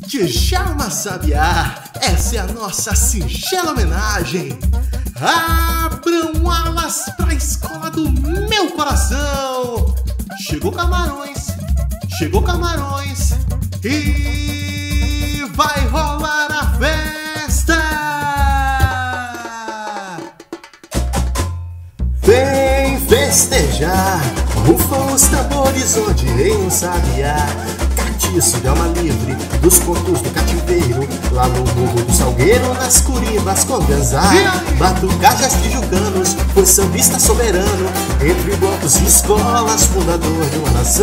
Djalma Sabiá, essa é a nossa singela homenagem. Abram alas pra escola do meu coração. Chegou Camarões e vai rolar a festa. Vem festejar, rufam os tambores onde rei um sabiá. Catiço de alma livre dos contos do cativeiro, lá no Morro do Salgueiro, nas Curimbas com Ganzá. Batucajas tijucanos, foi sambista soberano, entre blocos e escolas, fundador de uma nação.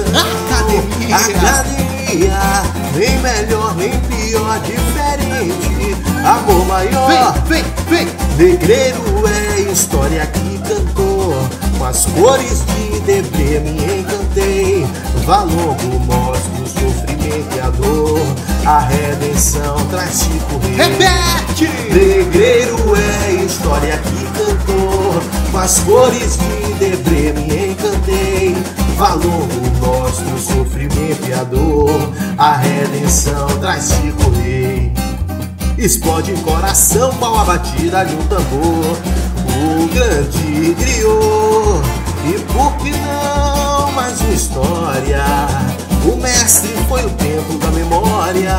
Academia, nem melhor, nem pior, diferente, amor maior. Vem. Negreiro é história que cantou, com as cores de Debré me encantei. Valongo mostra o sofrimento e a dor, a redenção traz Chico Rei. Repete! Negreiro é história que cantou, com as cores de Debré me encantei. Valongo mostra o sofrimento e a dor, a redenção traz Chico Rei. Explode em coração qual a batida de um tambor, o grande griot. E por que não mais uma história? O mestre foi o tempo da memória.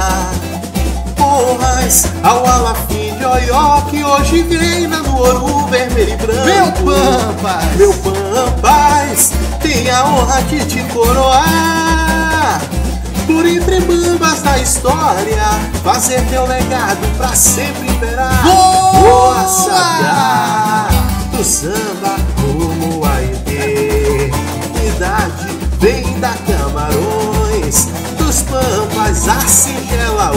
Porras ao Alafim de Oió, que hoje reina no ouro vermelho e branco. Meu Pampas, tem a honra de te coroar, por entre bambas da história, fazer teu legado pra sempre imperar. Boa Sabiá do samba rumo à eternidade, vem da Camarões, dos Pampas, a singela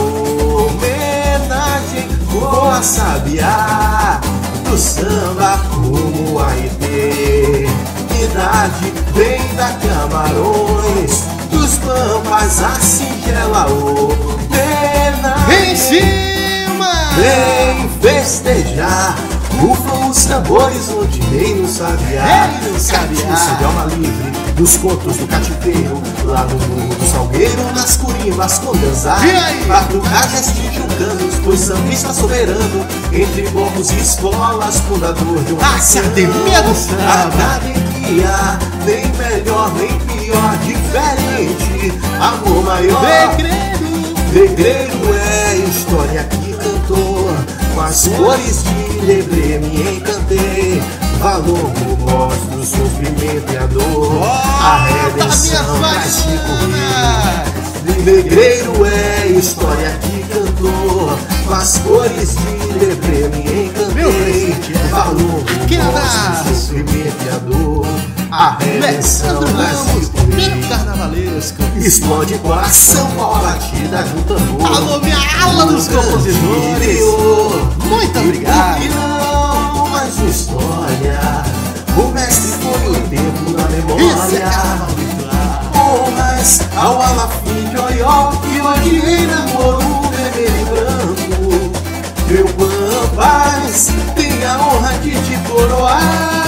homenagem. Boa Sabiá do samba rumo à eternidade, vem da Camarões, dos Pampas, a singela homenagem. Em cima! Vem festejar, rufam os tambores onde rei no sabiá. Catiço de alma livre dos contos do cativeiro, lá no Morro do Salgueiro, nas Curimbas com Ganzá. Batucajas tijucanos, foi sambista soberano, entre blocos e escolas, fundador de uma Academia do Samba. Academia, nem melhor, nem pior, diferente, amor maior. Negreiro é história que cantou, com as cores de Debré me encantei. Valongo mostra o sofrimento e a dor, a redenção traz Chico Rei. Negreiro é história que cantou, com as cores de Debré me encantei. Valongo mostra o sofrimento e a dor, a redenção traz Chico Rei. Carnavalesco, explode coração com a batida de um tambor. Alô, minha ala dos compositores, muito obrigado. E não mais uma história, o mestre foi o tempo da memória. Honras ao Alafim de Oió, que hoje reina no ouro vermelho e branco. Meu Pampas, tem a honra de te coroar,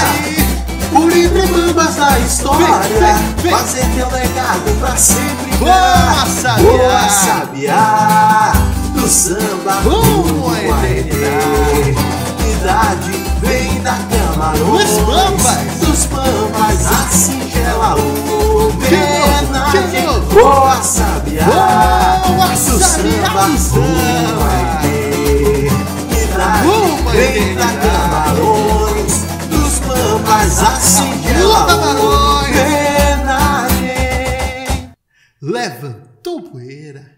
por entre bambas da história, fazer teu legado pra sempre. Boa Sabiá do samba rumo à eternidade, vem da Camarões, dos Pampas, a singela homenagem. Boa Sabiá do samba rumo à eternidade, vem da Camarões, dos Pampas, a singela homenagem. Levantou poeira.